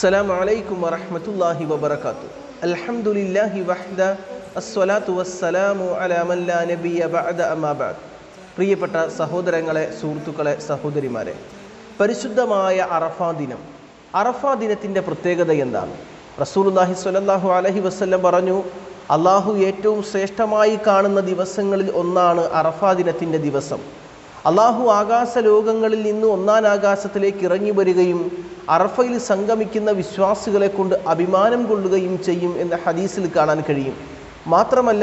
السلام عليكم ورحمة الله وبركاته. الحمد لله وحده الصلاة والسلام على من لا نبي بعد أما بعد. പ്രിയപ്പെട്ട സഹോദരങ്ങളെ, സുഹൃത്തുക്കളെ, സഹോദരിമാരെ, പരിശുദ്ധമായ അറഫാ ദിനത്തിൻ്റെ പ്രത്യേകത എന്താണ്? റസൂലുള്ളാഹി സ്വല്ലല്ലാഹു അലൈഹി വസല്ലം പറഞ്ഞു, അള്ളാഹു ഏറ്റവും ശ്രേഷ്ഠമായി കാണുന്ന ദിവസങ്ങളിൽ ഒന്നാണ് അറഫാ ദിനത്തിൻ്റെ ദിവസം. അള്ളാഹു ആകാശ ലോകങ്ങളിൽ നിന്ന് ഒന്നാം ആകാശത്തിലേക്ക് ഇറങ്ങി വരികയും അറഫയിൽ സംഗമിക്കുന്ന വിശ്വാസികളെ കൊണ്ട് അഭിമാനം കൊള്ളുകയും ചെയ്യും എന്ന ഹദീസിൽ കാണാൻ കഴിയും. മാത്രമല്ല,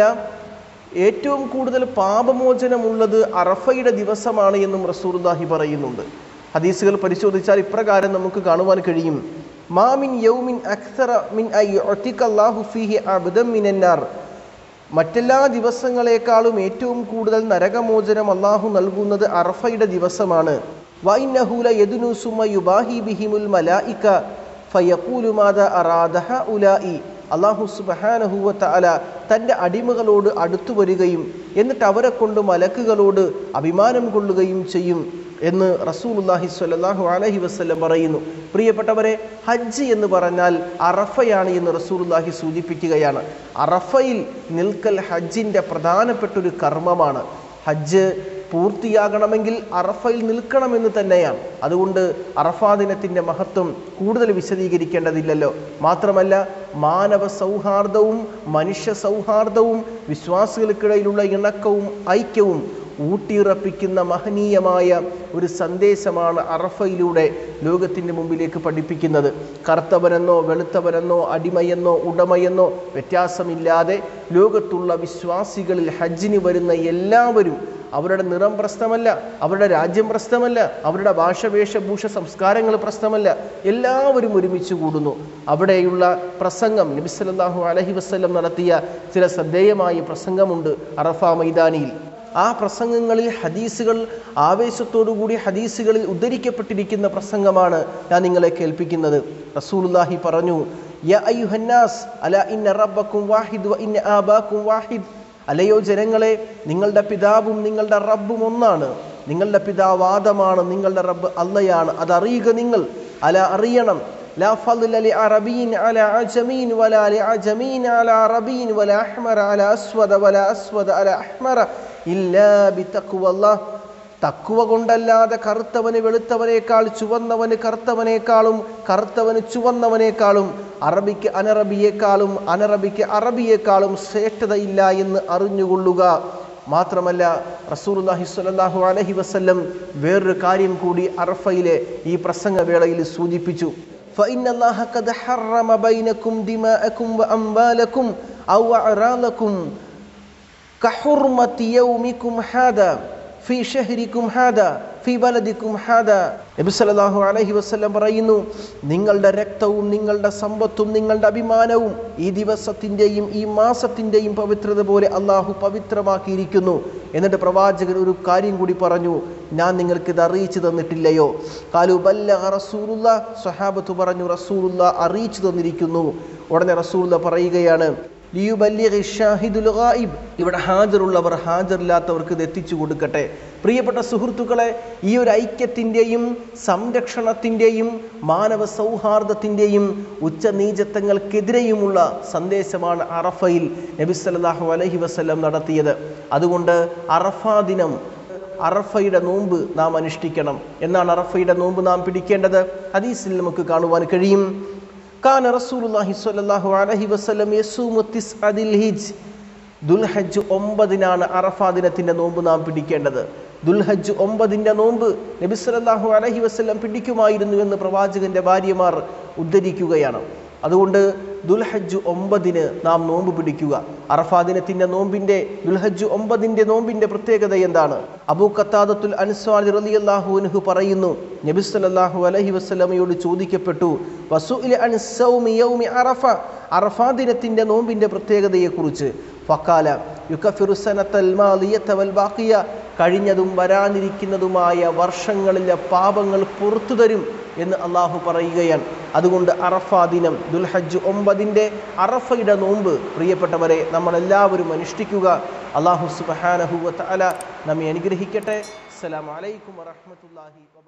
ഏറ്റവും കൂടുതൽ പാപമോചനമുള്ളത് അറഫയുടെ ദിവസമാണ് എന്നും റസൂലുള്ളാഹി പറയുന്നുണ്ട്. ഹദീസുകൾ പരിശോധിച്ചാൽ ഇപ്രകാരം നമുക്ക് കാണുവാൻ കഴിയും: മാമിൻ യൗമിൻ അക്സറ മിൻ അയ്യുഅതികല്ലാഹു ഫീഹി അബ്ദൻ മിനന്നാർ. മറ്റെല്ലാ ദിവസങ്ങളെക്കാളും ഏറ്റവും കൂടുതൽ നരകമോചനം അള്ളാഹു നൽകുന്നത് അറഫയുടെ ദിവസമാണ്. വഇന്നഹു ലയദ്നു സുമ്മ യുബാഹി ബിഹിമുൽ മലായിക ഫയഖൂലു മാദാ അറാദ ഹഉലാഇ. അള്ളാഹു സുബ്ഹാനഹു വ തആല തൻ്റെ അടിമകളോട് അടുത്തു വരികയും എന്നിട്ട് അവരെ കൊണ്ട് മലക്കുകളോട് അഭിമാനം കൊള്ളുകയും ചെയ്യും എന്ന് റസൂലുള്ളാഹി സ്വല്ലല്ലാഹു അലൈഹി വസല്ലം പറയുന്നു. പ്രിയപ്പെട്ടവരെ, ഹജ്ജ് എന്ന് പറഞ്ഞാൽ അറഫയാണ് എന്ന് റസൂലുള്ളാഹി സൂചിപ്പിക്കുകയാണ്. അറഫയിൽ നിൽക്കൽ ഹജ്ജിൻ്റെ പ്രധാനപ്പെട്ടൊരു കർമ്മമാണ്. ഹജ്ജ് പൂർത്തിയാകണമെങ്കിൽ അറഫയിൽ നിൽക്കണമെന്ന് തന്നെയാണ്. അതുകൊണ്ട് അറഫാ ദിനത്തിൻ്റെ മഹത്വം കൂടുതൽ വിശദീകരിക്കേണ്ടതില്ലല്ലോ. മാത്രമല്ല, മാനവ സൗഹാർദ്ദവും മനുഷ്യ സൗഹാർദ്ദവും വിശ്വാസികൾക്കിടയിലുള്ള ഇണക്കവും ഐക്യവും ഊട്ടിയുറപ്പിക്കുന്ന മഹനീയമായ ഒരു സന്ദേശമാണ് അറഫയിലൂടെ ലോകത്തിൻ്റെ മുമ്പിലേക്ക് പഠിപ്പിക്കുന്നത്. കറുത്തവനെന്നോ വെളുത്തവനെന്നോ അടിമയെന്നോ ഉടമയെന്നോ വ്യത്യാസമില്ലാതെ ലോകത്തുള്ള വിശ്വാസികളിൽ ഹജ്ജിന് വരുന്ന എല്ലാവരും, അവരുടെ നിറം പ്രശ്നമല്ല, അവരുടെ രാജ്യം പ്രശ്നമല്ല, അവരുടെ ഭാഷ, വേഷഭൂഷ, സംസ്കാരങ്ങൾ പ്രശ്നമല്ല, എല്ലാവരും ഒരുമിച്ച് കൂടുന്നു. അവിടെയുള്ള പ്രസംഗം, നബി സല്ലല്ലാഹു അലൈഹി വസല്ലം നടത്തിയ ചില ശ്രദ്ധേയമായ പ്രസംഗമുണ്ട് അറഫാ മൈതാനിയിൽ. ആ പ്രസംഗങ്ങളിൽ ഹദീസുകൾ, ആവേശത്തോടുകൂടി ഹദീസുകളിൽ ഉദ്ധരിക്കപ്പെട്ടിരിക്കുന്ന പ്രസംഗമാണ് ഞാൻ നിങ്ങളെ കേൾപ്പിക്കുന്നത്. റസൂലുള്ളാഹി പറഞ്ഞു: യാ അയ്യുഹന്നാസ് അലാ ഇന്ന റബ്ബക്കും വാഹിദ് വ ഇന്ന ആബാക്കും വാഹിദ്. അല്ലയോ ജനങ്ങളെ, നിങ്ങളുടെ പിതാവും നിങ്ങളുടെ റബ്ബും ഒന്നാണ്. നിങ്ങളുടെ പിതാവ് ആദമാണ്, നിങ്ങളുടെ റബ്ബ് അള്ളയാണ്. അതറിയുക നിങ്ങൾ. അറിയണം. ലാ ഫദ്ല ലി അറബിയിൻ അലാ അജമീൻ വലാ ലി അജമീൻ അലാ അറബിയിൻ വലാ അഹ്മറ അലാ അസ്വദ വലാ അസ്വദ അലാ അഹ്മറ ഇല്ലാ ബിതഖ്വല്ലാഹ്. തഖ്വ കൊണ്ടല്ലാതെ കറുത്തവന് വെളുത്തവനേക്കാൾ, ചുവന്നവന് കറുത്തവനേക്കാളും, കറുത്തവന് ചുവന്നവനേക്കാളും, അറബിക്ക് അനറബിയേക്കാളും, അനറബിക്ക് അറബിയേക്കാളും ശ്രേഷ്ഠതയില്ല എന്ന് അറിഞ്ഞുകൊള്ളുക. മാത്രമല്ല, റസൂലുള്ളാഹി സ്വല്ലല്ലാഹു അലൈഹി വസല്ലം വേറൊരു കാര്യം കൂടി അറഫയിലെ ഈ പ്രസംഗവേളയിൽ സൂചിപ്പിച്ചു. ഫഇന്നല്ലാഹ ഖദ് ഹറമ ബൈനകും ദിമാഅകും വഅംവാലകും ഔ അറാലകും കഹുർമതി യൗമികും ഹാദാ ഫീ ഷഹ്രികും ഹാദാ ഫീ ബലദികും ഹാദാ. നബി സല്ലല്ലാഹു അലൈഹി വസല്ലം പറയുന്നു, നിങ്ങളുടെ രക്തവും നിങ്ങളുടെ സമ്പത്തും നിങ്ങളുടെ അഭിമാനവും ഈ ദിവസത്തിൻ്റെയും ഈ മാസത്തിൻ്റെയും പവിത്രത പോലെ അള്ളാഹു പവിത്രമാക്കിയിരിക്കുന്നു. എന്നിട്ട് പ്രവാചകൻ ഒരു കാര്യം കൂടി പറഞ്ഞു: ഞാൻ നിങ്ങൾക്ക് ഇത് അറിയിച്ചു തന്നിട്ടില്ലയോ? ഖാലു ബല്ലഗ റസൂലുള്ളാഹ്. സ്വഹാബത്ത് പറഞ്ഞു, റസൂലുള്ളാഹ് അറിയിച്ചു തന്നിരിക്കുന്നു. ഉടനെ റസൂലുള്ളാഹ് പറയുകയാണ്: ഇവിടെ ഹാജറുള്ളവർ ഹാജറില്ലാത്തവർക്ക് ഇത് എത്തിച്ചു കൊടുക്കട്ടെ. പ്രിയപ്പെട്ട സുഹൃത്തുക്കളെ, ഈ ഒരു ഐക്യത്തിൻ്റെയും സംരക്ഷണത്തിൻ്റെയും മാനവ സൗഹാർദ്ദത്തിൻ്റെയും ഉച്ചനീചത്വങ്ങൾക്കെതിരെയുമുള്ള സന്ദേശമാണ് അറഫയിൽ നബി സല്ലല്ലാഹു അലൈഹി വസല്ലം നടത്തിയത്. അതുകൊണ്ട് അറഫാ ദിനം, അറഫയുടെ നോമ്പ് നാം അനുഷ്ഠിക്കണം. എന്നാണ് അറഫയുടെ നോമ്പ് നാം പിടിക്കേണ്ടത്? ഹദീസിൽ നമുക്ക് കാണുവാൻ കഴിയും: കാന റസൂലുള്ളാഹി സ്വല്ലല്ലാഹു അലൈഹി വസല്ലം യസൂമു തിസ്അദിൽ ഹിജ്ജ്. ദുൽഹജ്ജ് 9 അറഫാ ദിനത്തിൻ്റെ നോമ്പ് നാം പിടിക്കേണ്ടത്. ദുൽഹജ്ജ് 9 നോമ്പ് നബി സല്ലല്ലാഹു അലൈഹി വസല്ലം പിടിക്കുമായിരുന്നു എന്ന് പ്രവാചകന്റെ ഭാര്യമാർ ഉദ്ധരിക്കുകയാണ്. അതുകൊണ്ട് ദുൽഹജ്ജ് 9 നാം നോമ്പ് പിടിക്കുക. അറഫാ ദിനത്തിൻ്റെ നോമ്പിൻ്റെ, ദുൽഹജ്ജ് 9 നോമ്പിൻ്റെ പ്രത്യേകത എന്താണ്? അബൂ ഖത്താദത്തുൽ അൻസ്വാരി റളിയല്ലാഹു അൻഹു പറയുന്നു, നബി സല്ലല്ലാഹു അലൈഹി വസല്ലമയോട് ചോദിക്കപ്പെട്ടു, വസുഇല അൻ സൗമി യൗമി അറഫ, അറഫാ ദിനത്തിൻ്റെ നോമ്പിൻ്റെ പ്രത്യേകതയെക്കുറിച്ച്. ഫഖാല യുകഫിറു സനത്തൽ മാദിയത വൽ ബാഖിയ. കഴിഞ്ഞതും വരാനിരിക്കുന്നതുമായ വർഷങ്ങളിലെ പാപങ്ങൾ പുറത്തു തരും എന്ന് അള്ളാഹു പറയുകയാണ്. അതുകൊണ്ട് അറഫാ ദിനം, ദുൽഹജ്ജ് 9 അറഫയുടെ നോമ്പ് പ്രിയപ്പെട്ടവരെ നമ്മളെല്ലാവരും അനുഷ്ഠിക്കുക. അള്ളാഹു സുബ്ഹാനഹു വ തആല നമ്മെ അനുഗ്രഹിക്കട്ടെ. അസ്സലാമു അലൈക്കും വറഹ്മത്തുള്ളാഹി